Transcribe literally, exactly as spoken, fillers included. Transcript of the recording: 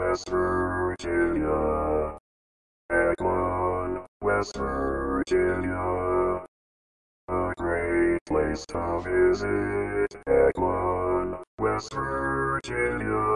West Virginia. Eglon, West Virginia. A great place to visit. Eglon, West Virginia.